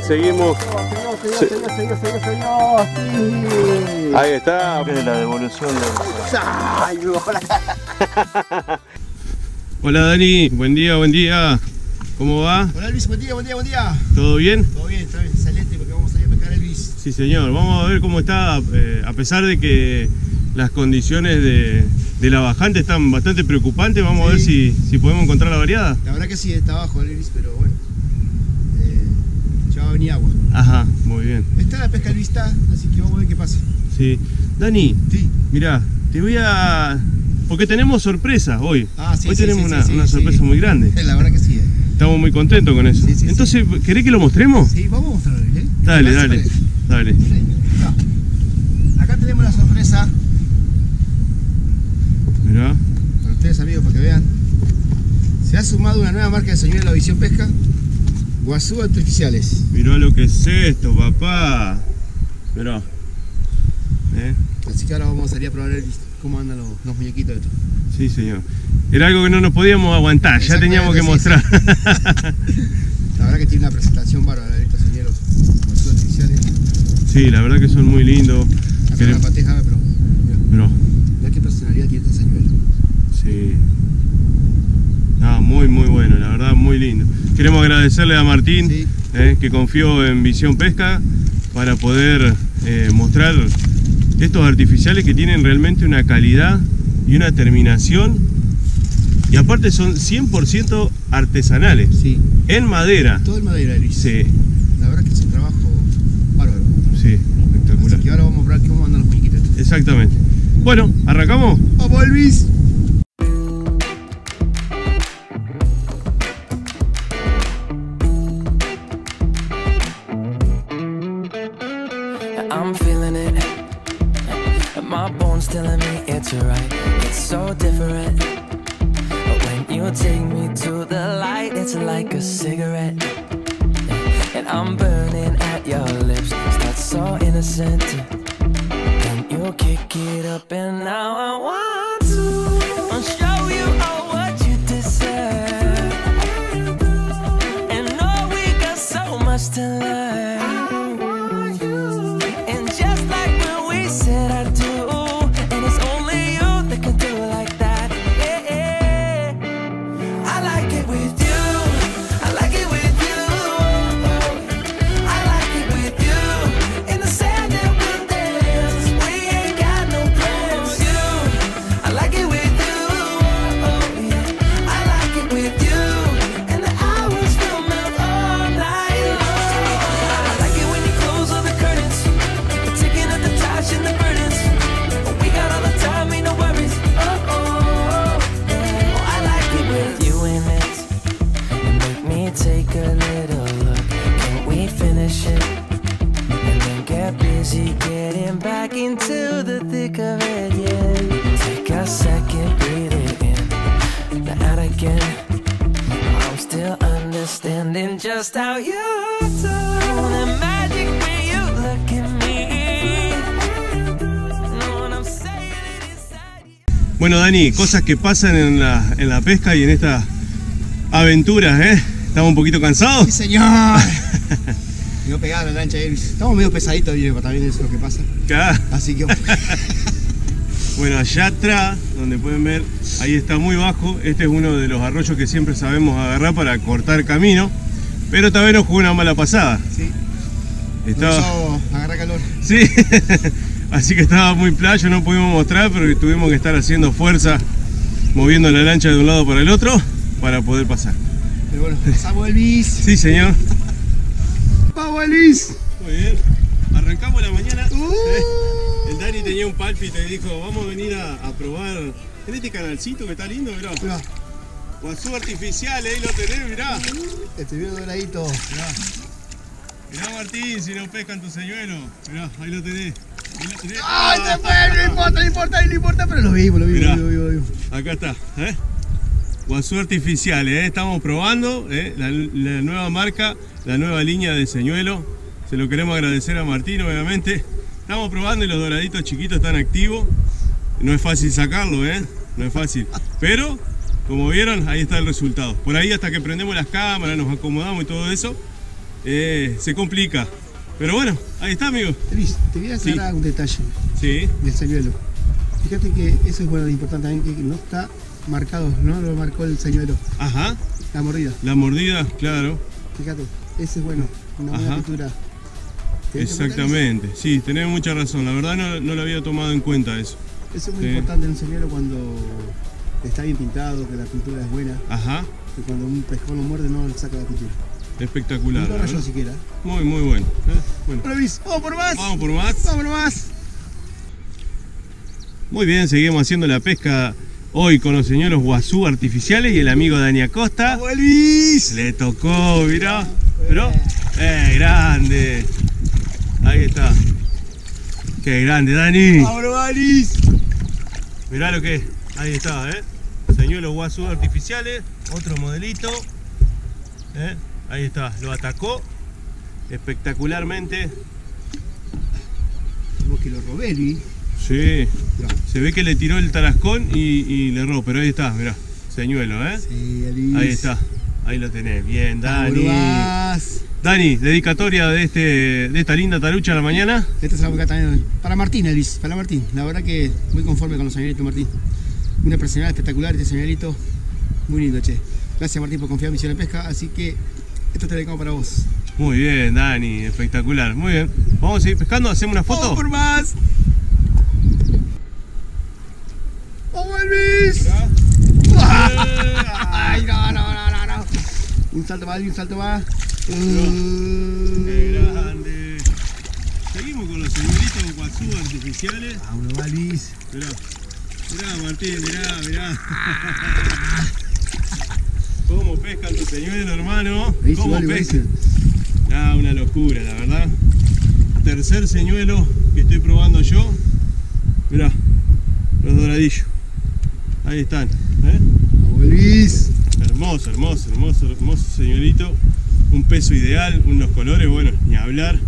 seguimos. Señor, sí. Ahí está. Es la devolución de... Ay, hola. Hola Dani, buen día. ¿Cómo va? Hola Luis, buen día. ¿Todo bien? Todo bien, está bien, excelente porque vamos a salir a pescar el Luis. Sí señor, vamos a ver cómo está, a pesar de que las condiciones de la bajante están bastante preocupantes, vamos a ver si podemos encontrar la variada. La verdad que sí, está abajo el Luis, pero bueno, ya va a venir agua. Ajá, muy bien. Está la pesca Luis, así que vamos a ver qué pasa. Sí. Dani, sí. Mirá, te voy a... porque tenemos sorpresa hoy. Sí, hoy sí, tenemos sí, una sorpresa muy grande. La verdad que sí. Estamos muy contentos con eso. Sí, entonces, ¿querés que lo mostremos? Sí, vamos a mostrarlo, ¿eh? Dale. Acá tenemos la sorpresa. Mirá. Para ustedes amigos, para que vean. Se ha sumado una nueva marca de señuelo a Visión Pesca. Guazú Artificiales. Mirá lo que es esto, papá. Mirá. Así que ahora vamos a salir a probar cómo andan los muñequitos estos. Sí, señor. Era algo que no nos podíamos aguantar, ya teníamos que mostrar. La verdad que tiene una presentación bárbara estos señuelos Guazú Artificiales. Sí, la verdad que son muy lindos. Acá una pateja, pero mirá qué personalidad tiene este señuelo. Sí. Muy bueno, la verdad, muy lindo. Queremos agradecerle a Martín, que confió en Visión Pesca para poder mostrar estos artificiales que tienen realmente una calidad y una terminación, y aparte son 100% artesanales, en madera. Todo en madera, Luis. Sí. La verdad que es un trabajo bárbaro. Sí, espectacular. Así que ahora vamos a ver cómo andan los muñequitos. Exactamente. Bueno, ¿arrancamos? ¡Vamos, Luis! I'm feeling it. My bones telling me it's right. It's so different. But when you take me to the light, it's like a cigarette. And I'm burning at your lips. Start so innocent. Then you kick it up, and now I want to show you all what you deserve. And know we got so much to learn. Into the thick of it, yeah. Take a second, breathe it in. Now out again. I'm still understanding just how you do the magic when you look at me. Know what I'm saying inside you. Bueno, Dani, cosas que pasan en la pesca y en estas aventuras, ¿Estamos un poquito cansados? ¡Sí, señor! No pegaba la lancha ahí. Estamos medio pesaditos, pero también eso es lo que pasa. Claro. Así que... Bueno, allá atrás, donde pueden ver, ahí está muy bajo. Este es uno de los arroyos que siempre sabemos agarrar para cortar camino. Pero esta vez nos jugó una mala pasada. Sí. Estaba... agarrar calor. Sí. Así que estaba muy playo, no pudimos mostrar, pero tuvimos que estar haciendo fuerza, moviendo la lancha de un lado para el otro, para poder pasar. Pero bueno, pasamos el bis. Sí, señor. ¡Vamos, Luis! Muy bien, arrancamos la mañana. El Dani tenía un pálpito y dijo, vamos a venir a probar en este canalcito que está lindo, mirá. Guazú Artificial, ahí lo tenés, mirá. Estoy viendo doradito. Mirá Martín, si no pescan tu señuelo. Mirá, ahí lo tenés. ¡Ay, te fue! No importa, pero lo vivo. Acá está, Guazú Artificial, estamos probando la nueva marca, la nueva línea de señuelo. Se lo queremos agradecer a Martín, obviamente. Estamos probando y los doraditos chiquitos están activos. No es fácil sacarlo, no es fácil. Pero, como vieron, ahí está el resultado. Por ahí hasta que prendemos las cámaras, nos acomodamos y todo eso, se complica. Pero bueno, ahí está, amigo. Luis, te voy a aclarar un detalle Sí. del señuelo. Fíjate que eso es bueno, lo importante también, que no está marcado, no lo marcó el señuelo. Ajá. La mordida. La mordida, claro. Fíjate, ese es bueno, una buena pintura. Exactamente, sí, tenés mucha razón. La verdad no lo había tomado en cuenta eso. Eso es muy importante en un señuelo cuando está bien pintado, que la pintura es buena. Ajá. Que cuando un pescado lo muerde no le saca la pintura. Espectacular. No rayó siquiera. Muy bueno. Bueno. Hola Luis, vamos por más. Vamos por más. Vamos por más. Muy bien, seguimos haciendo la pesca hoy con los señuelos guazú artificiales y el amigo Dani Acosta. ¡Vamos Luis! Le tocó, mirá. Pero, grande. Ahí está. Qué grande, Dani. ¡Vamos Luis! Mirá lo que es. Ahí está, señuelos guazú artificiales. Otro modelito. Ahí está, lo atacó espectacularmente. Como que lo robé, Luis. Sí, se ve que le tiró el tarascón y le erró, pero ahí está, mirá, señuelo, Sí, Luis. Ahí está, ahí lo tenés, bien, Dani. ¡Vamos! Dani, dedicatoria de esta linda tarucha a la mañana. Esta se la voy a también para Martín, Luis, para Martín. La verdad que muy conforme con los señuelitos, Martín. Una personalidad espectacular este señuelito, muy lindo, che. Gracias Martín por confiar en Misión de Pesca, así que esto te lo dedicamos para vos. Muy bien, Dani, espectacular, muy bien. Vamos a seguir pescando, hacemos una foto. ¡Vamos por más! ¡Vamos Luis! ¡Ay, no! Un salto más, un salto más. ¡Qué grande! Seguimos con los señuelitos guazú artificiales. Vamos, Luis. Mirá, Martín, mirá. ¿Cómo pescan tus señuelos, hermano? ¿Cómo pescan? Una locura, la verdad. Tercer señuelo que estoy probando yo. Mirá, los doradillos. Ahí están. Vamos, Luis. Hermoso señuelito. Un peso ideal, unos colores, bueno, ni hablar.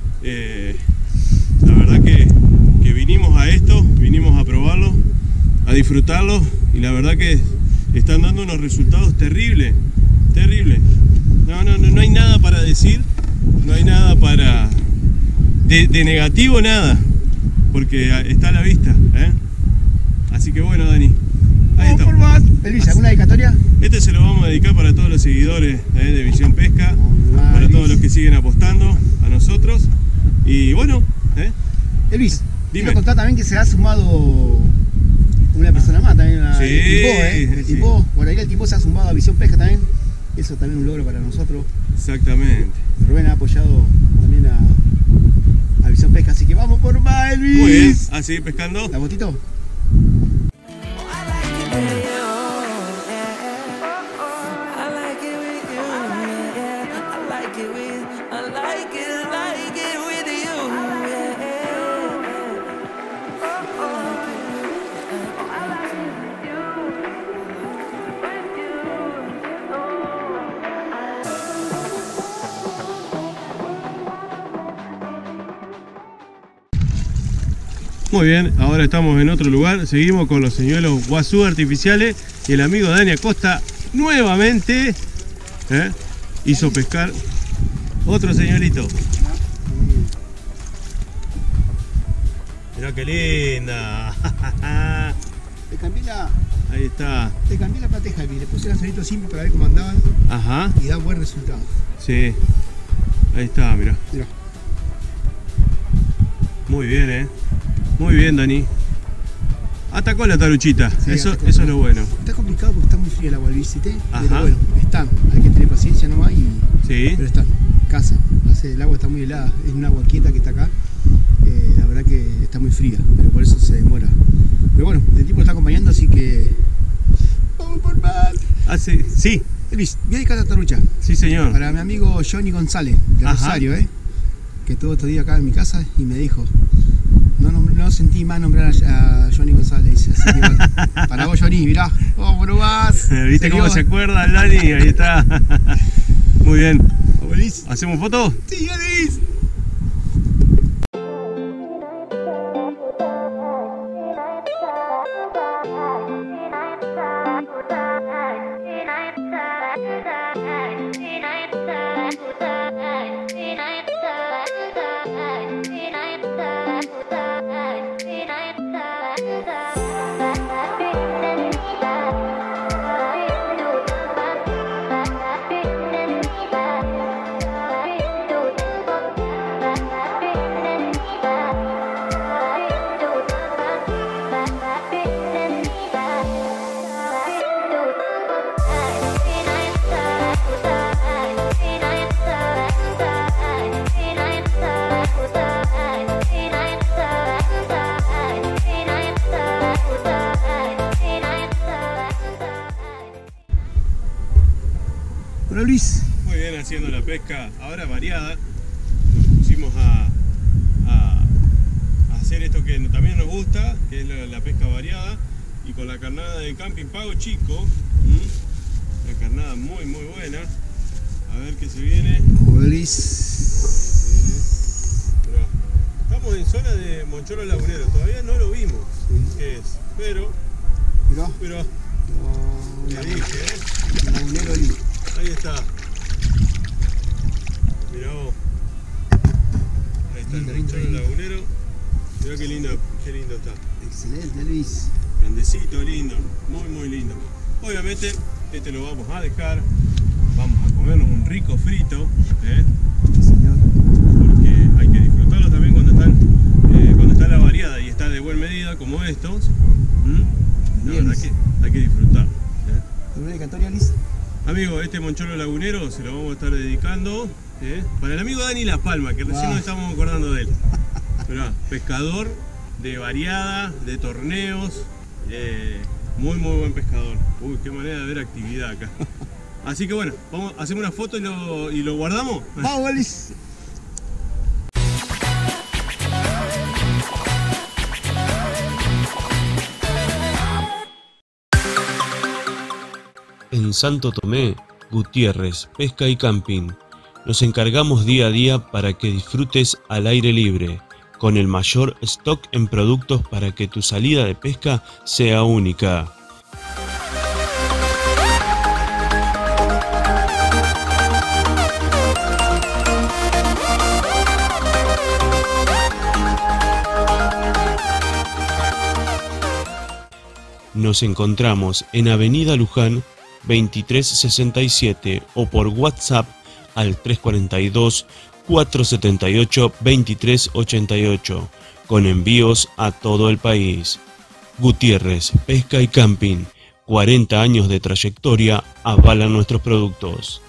La verdad que vinimos a esto, vinimos a probarlo, a disfrutarlo, y la verdad que están dando unos resultados terribles. No hay nada para decir, no hay nada para de negativo, nada, porque está a la vista, Así que bueno, Dani, ahí está. Luis, ¿alguna dedicatoria? Este se lo vamos a dedicar para todos los seguidores de Visión Pesca, para todos los que siguen apostando a nosotros. Y bueno, Luis, dime. quiero contar también que se ha sumado una persona más también, Sí, el tipo, por ahí el tipo se ha sumado a Visión Pesca también. Eso también es un logro para nosotros. Exactamente. Rubén ha apoyado también a Visión Pesca, así que vamos por más, Luis. Muy bien, a seguir pescando. ¿La botito? Muy bien, ahora estamos en otro lugar, seguimos con los señuelos guazú artificiales y el amigo Dani Acosta nuevamente hizo pescar otro señuelito. Mirá qué linda. Le cambié la, Ahí está. le cambié la plateja, le puse el anzuelito simple para ver cómo andaban Ajá, y da buen resultado. sí. Ahí está, mirá. Mirá. Muy bien, Muy bien, Dani. Atacó la taruchita, Sí, eso atacó. es lo bueno. Está complicado porque está muy fría el agua, ¿viste? Ajá. Pero bueno, están. Hay que tener paciencia nomás Sí. pero están. Casa. El agua está muy helada. Es un agua quieta que está acá. La verdad que está muy fría, pero por eso se demora. Pero bueno, el tipo está acompañando, así que... ¡Vamos por más! Sí, Luis, voy a dedicar a tarucha sí señor. para mi amigo Johnny González, de Ajá. Rosario, que estuvo estos días acá en mi casa y me dijo... No sentí más nombrar a Johnny González, dice, así que bueno, para vos Johnny, mirá, vamos por más. ¿Viste cómo se acuerda el Dani? Ahí está. Muy bien. Luis. ¿Hacemos foto? Sí, Luis. pesca ahora variada. Nos pusimos a hacer esto que también nos gusta, que es la pesca variada, y con la carnada de Camping Pago Chico, una carnada muy buena. A ver qué se viene. Estamos en zona de Moncholo Lagunero, todavía no lo vimos qué es, pero le dije, Lagunero ahí. Ahí está. Mirá vos. Ahí está el Moncholo Lagunero. Mirá qué lindo está. Excelente, Luis. Grandecito, lindo, muy lindo. Obviamente este lo vamos a dejar. Vamos a comernos un rico frito, Señor. porque hay que disfrutarlo también cuando está la variada y está de buena medida como estos. La verdad que hay que disfrutar. ¿Alguna dedicatoria, Liz? Amigo, este Moncholo Lagunero se lo vamos a estar dedicando para el amigo Dani La Palma, que recién nos estamos acordando de él. Mirá, pescador de variada, de torneos, muy buen pescador. Uy, qué manera de ver actividad acá. Así que bueno, hacemos una foto y lo guardamos. ¡Vamos, Liz! En Santo Tomé, Gutiérrez, Pesca y Camping. Nos encargamos día a día para que disfrutes al aire libre, con el mayor stock en productos para que tu salida de pesca sea única. Nos encontramos en Avenida Luján 2367 o por WhatsApp al 342 478 2388 con envíos a todo el país. Gutiérrez, Pesca y Camping, 40 años de trayectoria avalan nuestros productos.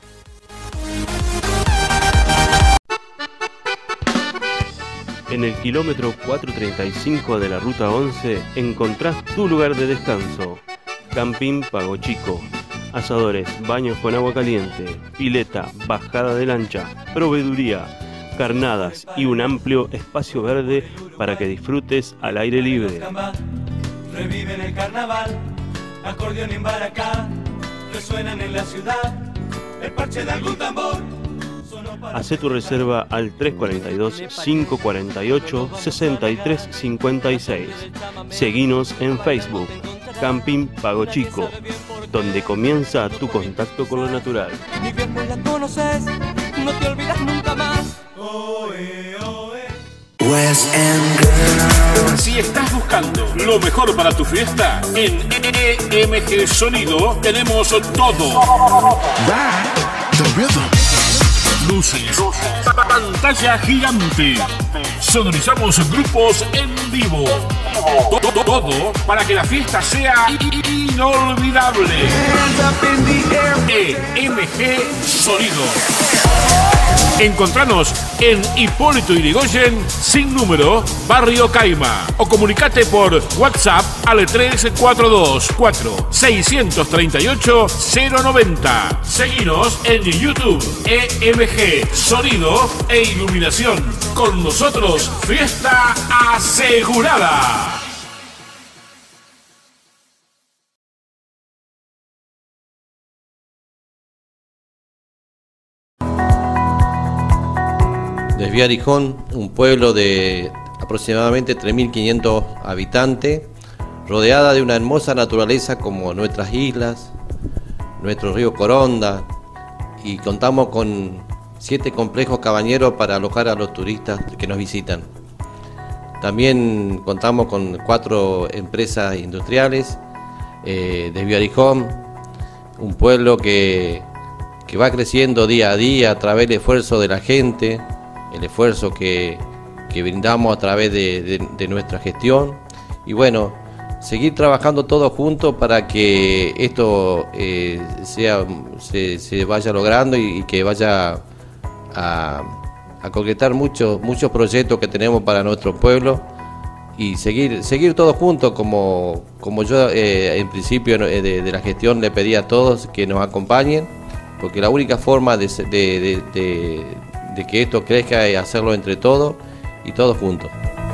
En el kilómetro 435 de la Ruta 11 encontrás tu lugar de descanso. Camping Pago Chico. Asadores, baños con agua caliente, pileta, bajada de lancha, proveeduría, carnadas y un amplio espacio verde para que disfrutes al aire libre. Reviven el carnaval, acordeón en baracá, resuenan en la ciudad, el parche de algún tambor. Hacé tu reserva al 342-548-6356. Seguinos en Facebook, Camping Pago Chico, donde comienza tu contacto con lo natural. Ni bien pues la conoces, no te olvidas nunca más. Si estás buscando lo mejor para tu fiesta, en EMG Sonido tenemos todo. Luces, pantalla gigante, sonorizamos grupos en vivo, todo para que la fiesta sea inolvidable. EMG Sonido. Encontranos en Hipólito Yrigoyen, sin número, Barrio Caima, o comunicate por WhatsApp al 3424 638 090. Seguinos en YouTube, EMG Sonido e Iluminación. Con nosotros, fiesta asegurada. Desviarijón, un pueblo de aproximadamente 3.500 habitantes, rodeada de una hermosa naturaleza como nuestras islas, nuestro río Coronda, y contamos con 7 complejos cabañeros para alojar a los turistas que nos visitan. También contamos con 4 empresas industriales. Desviarijón, un pueblo que va creciendo día a día a través del esfuerzo de la gente, el esfuerzo que brindamos a través de nuestra gestión, y bueno, seguir trabajando todos juntos para que esto se vaya logrando y que vaya a concretar muchos proyectos que tenemos para nuestro pueblo, y seguir todos juntos como yo en principio de la gestión le pedí a todos que nos acompañen porque la única forma de que esto crezca es hacerlo entre todos y todos juntos.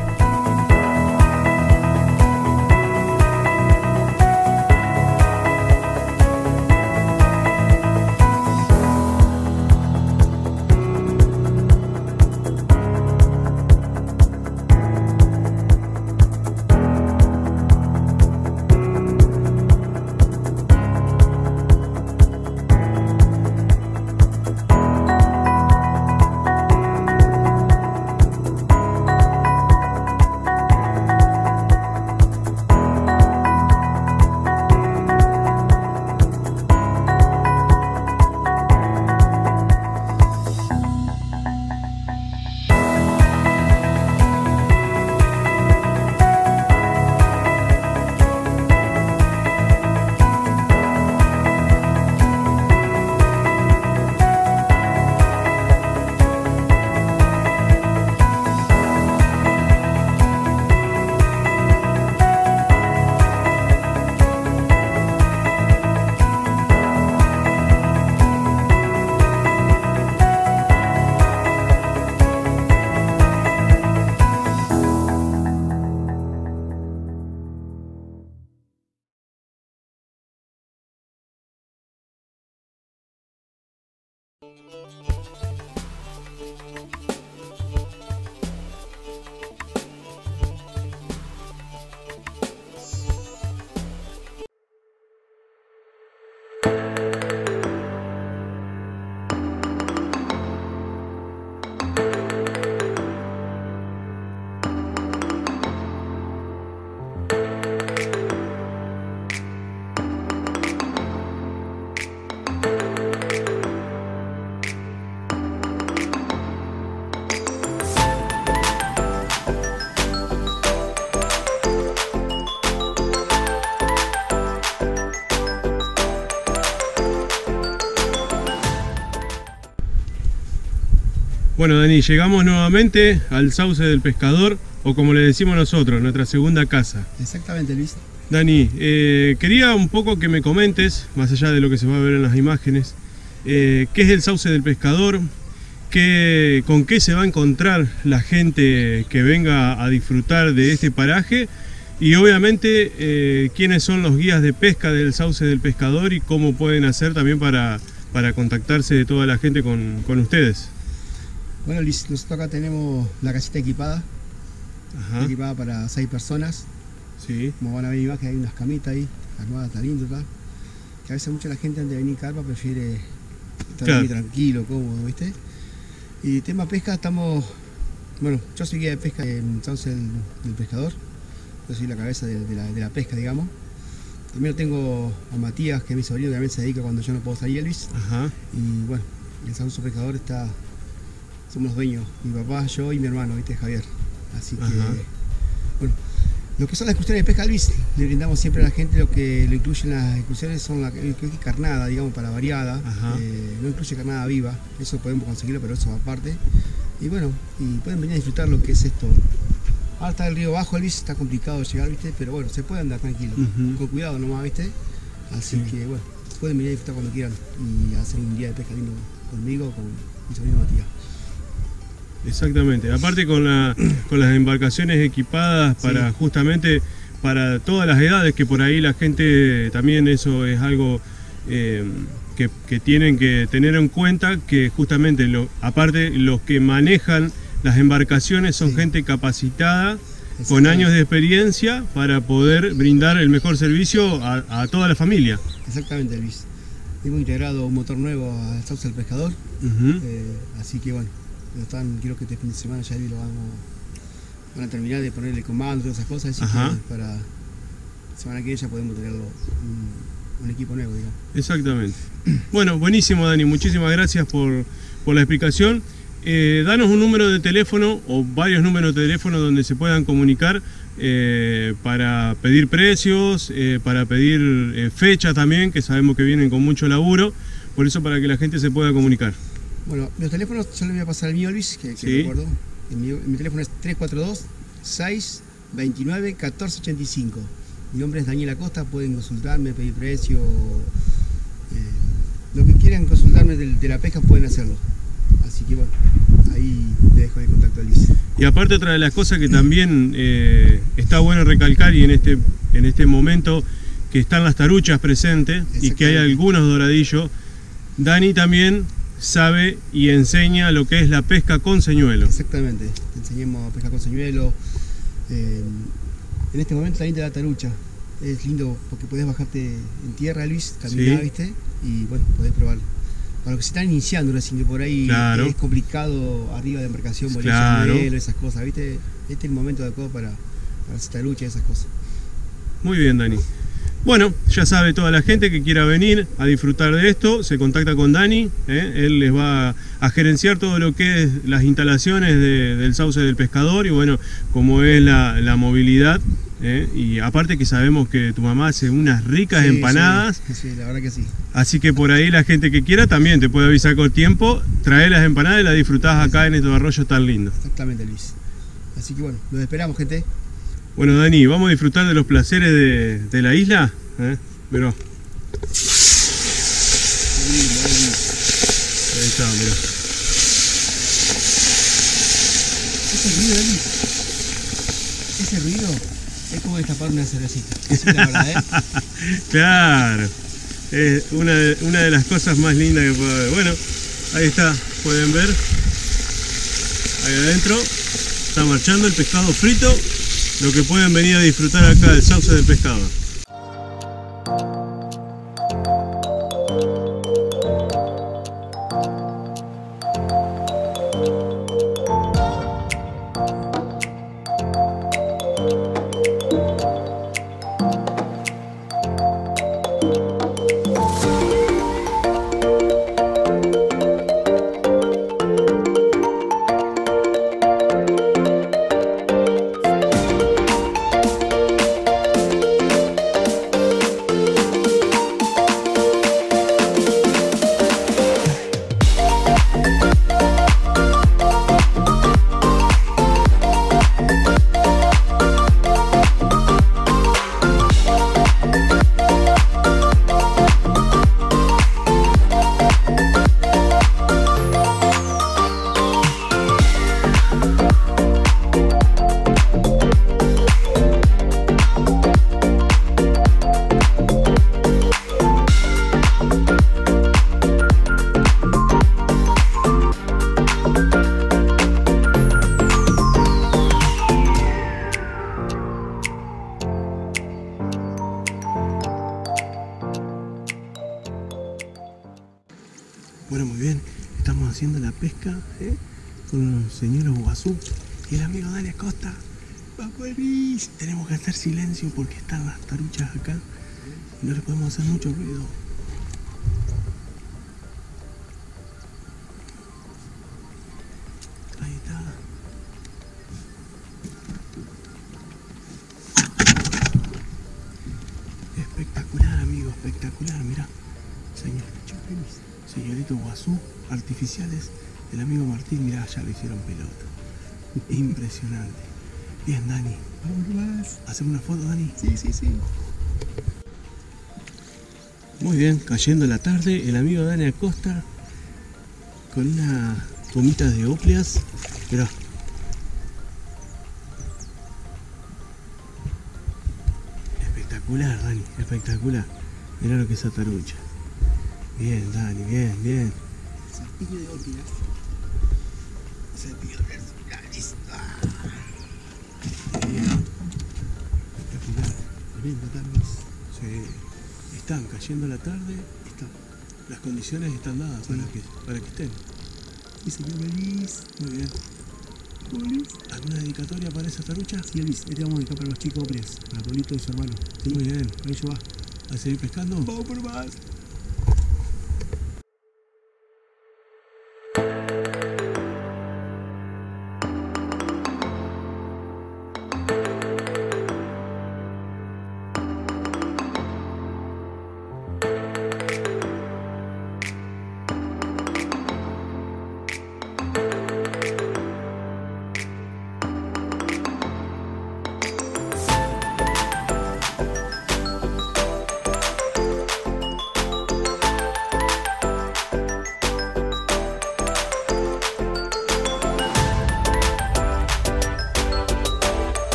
Bueno, Dani, llegamos nuevamente al Sauce del Pescador, o como le decimos nosotros, nuestra segunda casa. Exactamente, Luis. Dani, quería un poco que me comentes, más allá de lo que se va a ver en las imágenes, qué es el Sauce del Pescador, con qué se va a encontrar la gente que venga a disfrutar de este paraje y obviamente quiénes son los guías de pesca del Sauce del Pescador y cómo pueden hacer también para contactarse de toda la gente con ustedes. Bueno, Luis, nosotros acá tenemos la casita equipada. Ajá. Equipada para 6 personas. Sí. Como van a ver imagen, hay unas camitas ahí, armadas, está lindo, ¿tá? Que a veces mucha la gente antes de venir carpa prefiere estar aquí tranquilo, cómodo, ¿viste? Y tema pesca, estamos... Bueno, yo soy guía de pesca en Sauce del Pescador. Yo soy la cabeza de la pesca, digamos. Primero tengo a Matías, que es mi sobrino, que también se dedica cuando yo no puedo salir, Luis. Ajá. Y bueno, el Sauce del Pescador está... Somos los dueños, mi papá, yo y mi hermano, ¿viste? Javier. Así que, bueno, lo que son las excursiones de pesca, Luis, le brindamos siempre a la gente lo que lo incluyen las excursiones, son la carnada, digamos, para variada. No incluye carnada viva, eso podemos conseguirlo, pero eso aparte. Y bueno, y pueden venir a disfrutar lo que es esto. Ahora está el río bajo, Luis, está complicado llegar, ¿viste? Pero bueno, se puede andar tranquilo, con cuidado nomás, ¿viste? Así que, bueno, pueden venir a disfrutar cuando quieran y hacer un día de pesca lindo conmigo, con mi sobrino Matías. Exactamente, aparte con las embarcaciones equipadas para justamente para todas las edades, que por ahí la gente también eso es algo que tienen que tener en cuenta, que justamente aparte los que manejan las embarcaciones son gente capacitada con años de experiencia para poder brindar el mejor servicio a toda la familia. Exactamente, Luis. Hemos integrado un motor nuevo al Sauce del Pescador, así que bueno. Quiero que este fin de semana ya van a terminar de ponerle comando y todas esas cosas, así que para la semana que viene ya podemos tener un equipo nuevo, digamos. Exactamente. Bueno, buenísimo, Dani, muchísimas gracias por la explicación. Danos un número de teléfono o varios números de teléfono donde se puedan comunicar para pedir precios, para pedir fechas también, que sabemos que vienen con mucho laburo, por eso para que la gente se pueda comunicar. Bueno, los teléfonos, yo les voy a pasar el mío, Luis, que recuerdo. Mi teléfono es 342-629-1485. Mi nombre es Daniel Acosta, pueden consultarme, pedir precio, lo que quieran consultar disfrutar de la pesca pueden hacerlo. Así que bueno, ahí te dejo el contacto, Luis. Y aparte, otra de las cosas que también está bueno recalcar, y en este momento que están las taruchas presentes y que hay algunos doradillos, Dani también sabe y enseña lo que es la pesca con señuelo. Exactamente, te enseñamos a pescar con señuelo. En este momento también te da tarucha. Es lindo porque podés bajarte en tierra, Luis, caminar, sí, ¿viste? Y bueno, podés probar. Para los que se están iniciando recién, que por ahí, claro, es complicado arriba de embarcación, claro, esas cosas, ¿viste? Este es el momento adecuado para hacer tarucha y esas cosas. Muy bien, Dani. Bueno, ya sabe toda la gente que quiera venir a disfrutar de esto, se contacta con Dani, él les va a gerenciar todo lo que es las instalaciones del Sauce del Pescador y bueno, como es la movilidad, y aparte que sabemos que tu mamá hace unas ricas empanadas. Sí, la verdad que sí. Así que por ahí la gente que quiera también te puede avisar con tiempo, trae las empanadas y las disfrutás acá en estos arroyos tan lindos. Exactamente, Luis. Así que bueno, los esperamos, gente. Bueno, Dani, vamos a disfrutar de los placeres de la isla. Mirá. Ahí está, mirá. Ese ruido, Dani, ese ruido es como destapar una cervecita. Esa es la verdad, Claro. Es una de las cosas más lindas que puede haber. Bueno, ahí está, pueden ver. Ahí adentro está marchando el pescado frito. Lo que pueden venir a disfrutar acá del Sauce del Pescador. Bueno, muy bien, estamos haciendo la pesca con los señores Guazú y el amigo Dani Acosta. ¡Vamos! Tenemos que hacer silencio porque están las taruchas acá y no le podemos hacer mucho ruido. Ahí está. Espectacular, amigo, espectacular, mirá. Señoritos Guazú artificiales del amigo Martín, mirá, ya lo hicieron pelota. Impresionante. Bien, Dani. Vamos, ¿hacemos una foto, Dani? Sí. Muy bien, cayendo la tarde, el amigo Dani Acosta con unas gomitas de ópleas. Mirá. Espectacular, Dani, espectacular. Mirá lo que es esa tarucha. Bien, Dani, bien. Cepillo de óptimas. Cepillo de óptimas. Espectacular. Tremendo, Dani. Sí. Están cayendo la tarde. Las condiciones están dadas para que estén. Sí, señor Luis. Muy bien. Luis. ¿Alguna dedicatoria para esa tarucha? Sí, Luis. Este vamos a dedicar para los chicos óptimas. Para Pablito y su hermano. ¿Sí? Muy bien. Para ello va. ¿A seguir pescando? Vamos por más.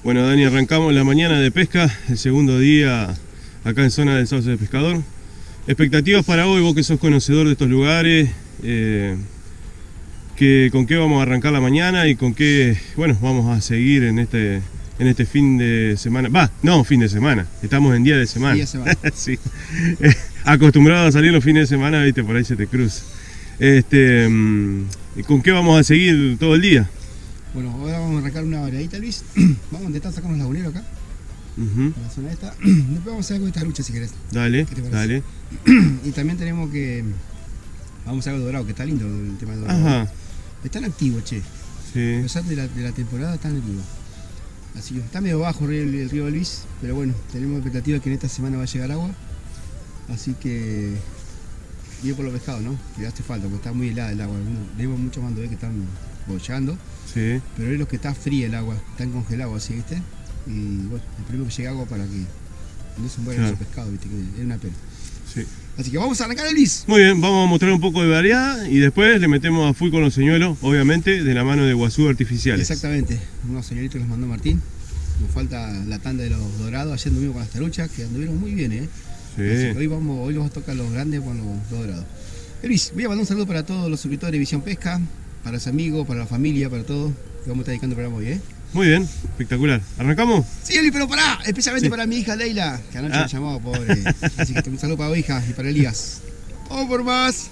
Bueno, Dani, arrancamos la mañana de pesca, el segundo día acá en zona del Sauce del Pescador. Expectativas para hoy, vos que sos conocedor de estos lugares, ¿con qué vamos a arrancar la mañana y con qué, bueno, vamos a seguir en este fin de semana? Fin de semana, estamos en día de semana. Día de semana. Sí. Acostumbrado a salir los fines de semana, viste, por ahí se te cruza. ¿Con qué vamos a seguir todo el día? Bueno, ahora vamos a arrancar una variadita, Luis. Vamos a intentar sacar unos laguneros acá, en la zona esta. Después vamos a hacer algo de tarucha si querés. Dale, dale. Y también tenemos que... Vamos a hacer algo dorado, que está lindo el tema del dorado. Ajá. Están activos, che. Sí. A pesar de la temporada, están activos. Así que está medio bajo el río Luis, pero bueno, tenemos expectativa que en esta semana va a llegar agua. Así que... Bien por los pescados, ¿no? Que hace falta, porque está muy helada el agua. Vemos muchos mandos que están bollando. Sí. Pero es lo que está fría el agua, están congelados así, ¿viste? Y bueno, esperemos que llegue agua para que no se mueran esos pescados, ¿viste? Que es una pena. Sí. Así que vamos a arrancar el Luis. Muy bien, vamos a mostrar un poco de variedad y después le metemos a full con los señuelos, obviamente, de la mano de Guazú Artificiales. Exactamente, unos señoritos que los mandó Martín. Nos falta la tanda de los dorados, ayer anduvimos con las taruchas, que anduvieron muy bien, ¿eh? Sí. Así que hoy vamos a tocar los grandes con los dorados. Luis, voy a mandar un saludo para todos los suscriptores de Visión Pesca, para los amigos, para la familia, para todos, que vamos a estar dedicando el programa hoy, ¿eh? Muy bien, espectacular. ¿Arrancamos? Sí, Eli, pero pará, especialmente para mi hija Leila, que anoche me llamaba, pobre. Así que un saludo para mi hija y para Elías. ¡Vamos por más!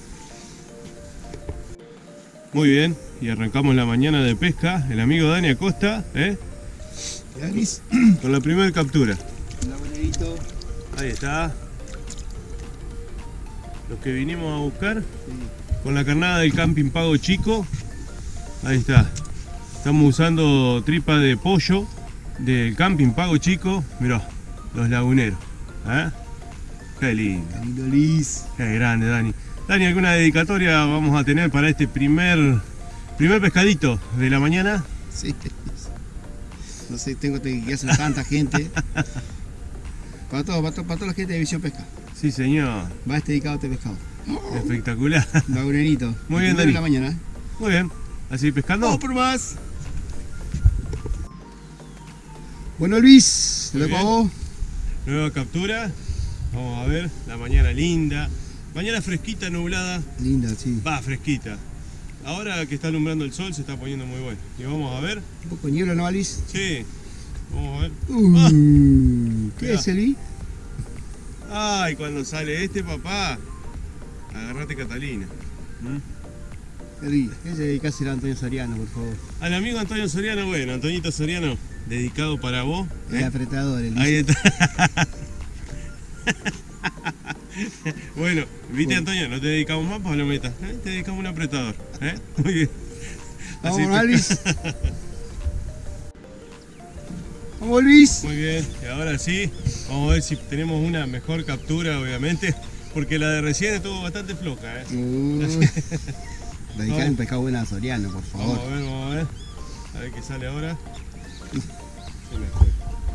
Muy bien, y arrancamos la mañana de pesca. El amigo Dani Acosta, Luis. con la primera captura. Lagunerito. Ahí está. Los que vinimos a buscar, con la carnada del Camping Pago Chico. Ahí está. Estamos usando tripa de pollo del Camping Pago Chico. Mirá, los laguneros. Qué lindo. Qué lindo, Luis. Qué grande, Dani. Dani, ¿alguna dedicatoria vamos a tener para este primer pescadito de la mañana? Sí. No sé, tengo que hacer tanta gente. Para toda la gente de Visión Pesca. Sí, señor. Va dedicado a este pescado. Espectacular. Lagunerito. Muy bien, Dani. En la mañana. Muy bien. ¿A seguir pescando? ¡Vamos por más! Bueno, Luis, Muy lo bien. pagó. Nueva captura. Vamos a ver. La mañana linda. Mañana fresquita, nublada. Linda, sí. Va, fresquita. Ahora que está alumbrando el sol se está poniendo muy bueno. Y vamos a ver. Un poco de niebla, ¿no, Luis? Sí. Vamos a ver. ¿Qué mirá. es, Luis? Ay, cuando sale este, papá. Agarrate Catalina. Luis, ¿qué se dedica a hacer a Antonio Soriano, por favor? Al amigo Antonio Soriano, bueno, Antoñito Soriano, dedicado para vos. El apretador, el Luis. Ahí está. Bueno, viste, Antonio, no te dedicamos más palometas, te dedicamos un apretador. Muy bien. Vamos, Así Luis. Vamos, Luis. Muy bien, y ahora sí, vamos a ver si tenemos una mejor captura, obviamente, porque la de recién estuvo bastante floja. Dedicar un pescado bueno a Soriano, por favor. Vamos a ver. A ver qué sale ahora. Se me fue.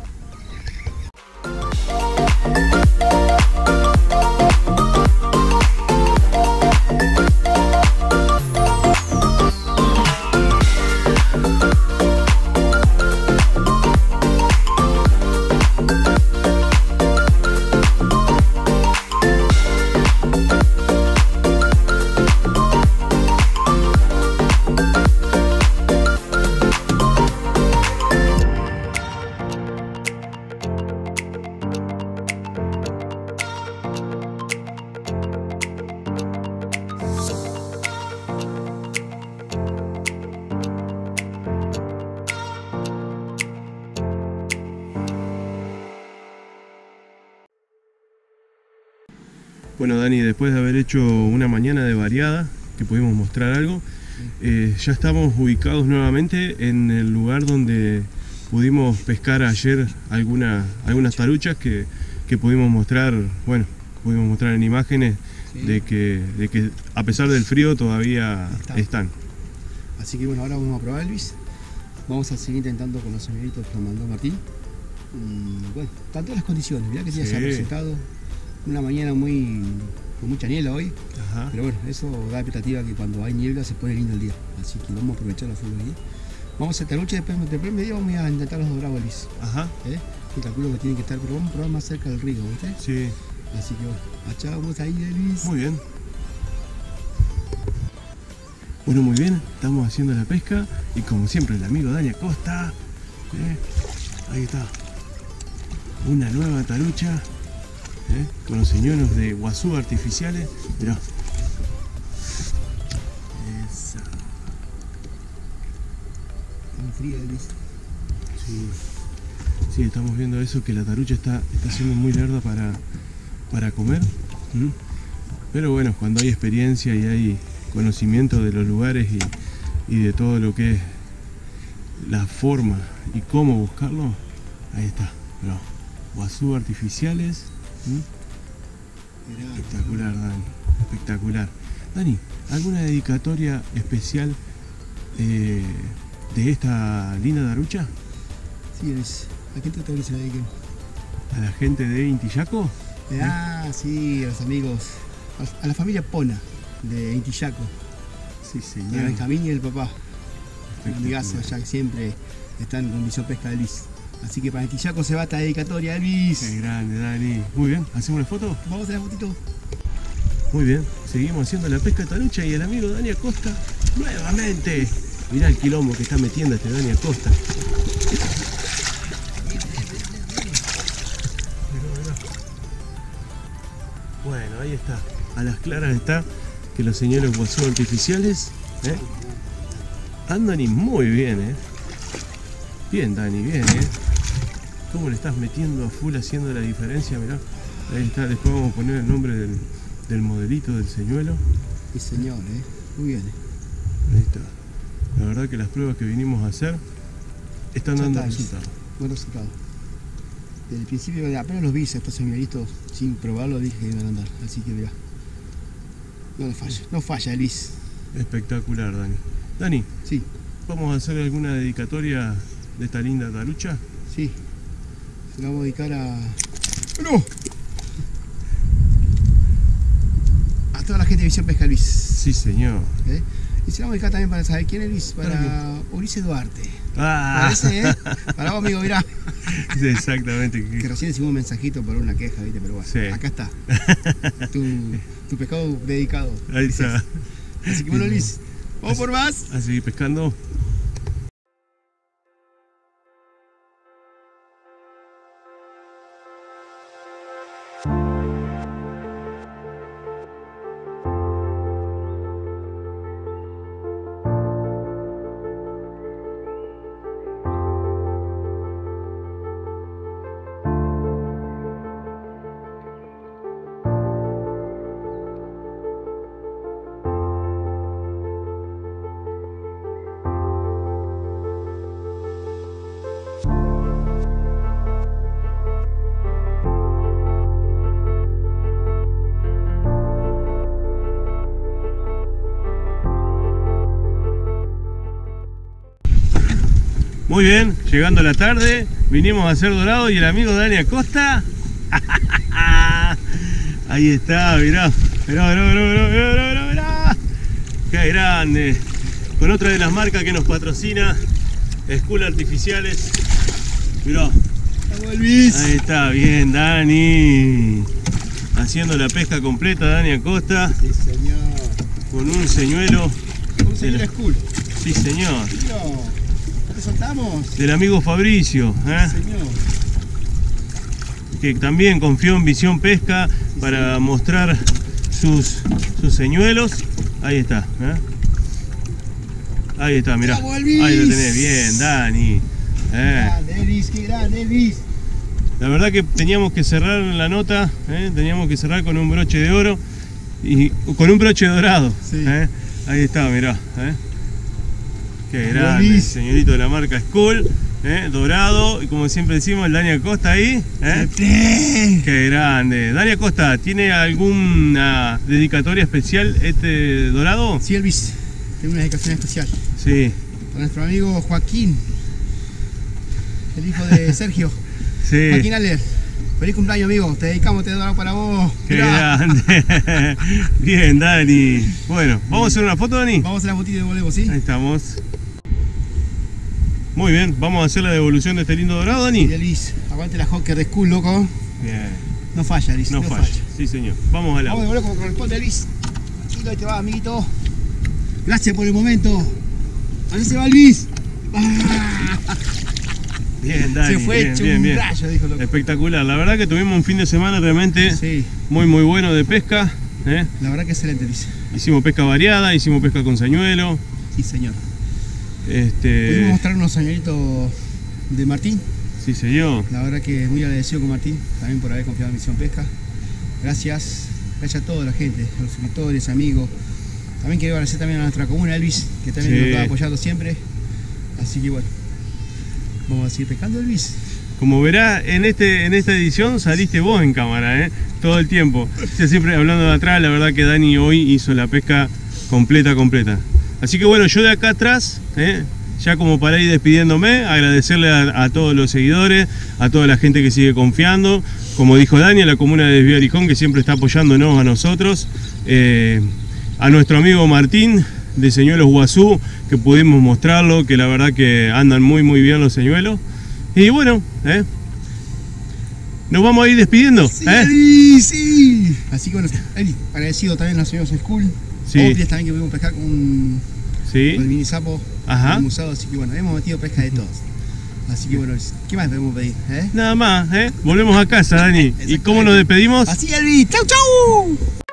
Bueno, Dani, después de haber hecho una mañana de variada, que pudimos mostrar algo, ya estamos ubicados nuevamente en el lugar donde pudimos pescar ayer algunas taruchas que pudimos mostrar, bueno, pudimos mostrar en imágenes, sí, de que a pesar del frío todavía están. Así que bueno, ahora vamos a probar, Luis. Vamos a seguir intentando con los señoritos que nos mandó Martín. Y bueno, están todas las condiciones, mirá que ya se ha presentado. Una mañana con mucha niebla hoy. Ajá. Pero bueno, eso da expectativa que cuando hay niebla se pone lindo el día. Así que vamos a aprovechar la full día. Vamos a hacer tarucha y después medio vamos a intentar los dorados, Luis. Ajá. Que calculo que tienen que estar, pero vamos a probar más cerca del río, ¿viste? Sí. Así que bueno, allá vamos ahí, Luis. Muy bien. Bueno, muy bien, estamos haciendo la pesca y como siempre el amigo Dani Acosta, ahí está, una nueva tarucha con los señuelos de guazú artificiales. Mirá, esa. Está muy fría, Luis. Sí, estamos viendo eso, que la tarucha está siendo muy lerda para comer. Pero bueno, cuando hay experiencia y hay conocimiento de los lugares y de todo lo que es la forma y cómo buscarlo, ahí está, mirá, guazú artificiales. Espectacular, Dani, espectacular. Dani, ¿alguna dedicatoria especial de esta linda tarucha? Sí, Luis. ¿A quién te se la dediquen? ¿A la gente de Intillaco? Sí, a los amigos, a la familia Pona de Intillaco. Sí, señor. A Benjamín y el papá. Un amigazo allá que siempre están con Visión Pesca de Luis. Así que para Intillaco se va esta dedicatoria, Luis. Qué grande, Dani. Muy bien, ¿hacemos una foto? Vamos a hacer la fotito. Muy bien, seguimos haciendo la pesca de tarucha y el amigo Dani Acosta nuevamente. Mirá el quilombo que está metiendo este Dani Acosta. Bueno, ahí está. A las claras está que los señores guazú artificiales andan y muy bien, Bien, Dani, bien, ¿Cómo le estás metiendo a full haciendo la diferencia? Mirá, ahí está. Después vamos a poner el nombre del modelito del señuelo. Sí, señor, muy bien. Ahí está. La verdad que las pruebas que vinimos a hacer están dando resultados. Buen resultado. Desde el principio, apenas los vi estos señoritos, sin probarlo dije que iban a andar. Así que mirá, no falla, Luis. Espectacular, Dani. Dani, sí. ¿Vamos a hacer alguna dedicatoria de esta linda tarucha? Sí. Se la vamos a dedicar a... ¡No! A toda la gente de Visión Pesca, Luis. Sí, señor. Y se la vamos a dedicar también para saber quién es Luis, para Ulises Duarte. Ah. Parece, Para vos, amigo, mirá. Sí, exactamente. Que recién hicimos un mensajito por una queja, ¿viste? Pero bueno, sí. Acá está. Tu pescado dedicado. Ahí está. Así que bueno, Luis, ¿vamos por más? A seguir pescando. Muy bien, llegando la tarde, vinimos a hacer dorado y el amigo Dani Acosta. Ahí está, mirá. Mirá. Qué grande. Con otra de las marcas que nos patrocina, School Artificiales. Mirá. Ahí está, bien, Dani. Haciendo la pesca completa, Dani Acosta. Sí, señor. Con un señuelo. Un señuelo School. Sí, señor. ¿Te soltamos? Del amigo Fabricio, Sí, señor. Que también confió en Visión Pesca para mostrar sus señuelos. Ahí está, Ahí está, mirá. Ahí lo tenés, bien, Dani. Grande, Elvis, qué grande, Elvis. La verdad que teníamos que cerrar la nota, teníamos que cerrar con un broche de oro y con un broche dorado. Sí. Ahí está, mirá. Qué grande, señorito de la marca School, dorado, y como siempre decimos, el Dani Acosta ahí. Qué grande. Dani Acosta, ¿tiene alguna dedicatoria especial este dorado? Sí, Elvis, tengo una dedicación especial. Sí. Para nuestro amigo Joaquín, el hijo de Sergio. Sí. Joaquín Aller. Feliz cumpleaños, amigo. Te dedicamos este dorado para vos. Qué grande. Bien, Dani. Bueno, ¿vamos a hacer una foto, Dani? Vamos a hacer la fotito y volvemos, ¿sí? Ahí estamos. Muy bien, vamos a hacer la devolución de este lindo dorado, Dani. Y Luis, aguante la Hawker de School, loco. Bien. No falla, Luis. No falla. Sí, señor. Vamos al Vamos a agua. devolver como corresponde, Luis. Tranquilo, ahí te va, amiguito. Gracias por el momento. Allá se va Luis. ¡Ah! Bien, Dani. Se fue bien, hecho bien, un bien. rayo, dijo loco. Espectacular. La verdad que tuvimos un fin de semana realmente Sí, muy bueno de pesca. la verdad que excelente, Luis. Hicimos pesca variada, hicimos pesca con señuelo. Sí, señor. Pudimos mostrar unos señoritos de Martín. Sí, señor. La verdad que muy agradecido con Martín también por haber confiado en Misión Pesca. Gracias a toda la gente, a los suscriptores, amigos. También quiero agradecer también a nuestra comuna, Luis, que también nos está apoyando siempre. Así que bueno, vamos a seguir pescando, Luis. Como verá, en esta edición saliste vos en cámara, todo el tiempo. Ya siempre hablando de atrás, la verdad que Dani hoy hizo la pesca completa. Así que bueno, yo de acá atrás, ya como para ir despidiéndome, agradecerle a todos los seguidores, a toda la gente que sigue confiando. Como dijo Dani, a la comuna de Desvío Arijón, que siempre está apoyándonos a nosotros. A nuestro amigo Martín de Señuelos Guazú, que pudimos mostrarlo, que la verdad que andan muy bien los señuelos. Y bueno, nos vamos a ir despidiendo. Sí, sí. Así que bueno, Eli, agradecido también a los señores School. Sí. Obviamente también que pudimos pescar con el mini sapo musado, así que bueno, hemos metido pesca de todos. Así que bueno, ¿qué más podemos pedir? Nada más, volvemos a casa, Dani. ¿Y cómo nos despedimos? Así, Elvis. ¡Chau, chau!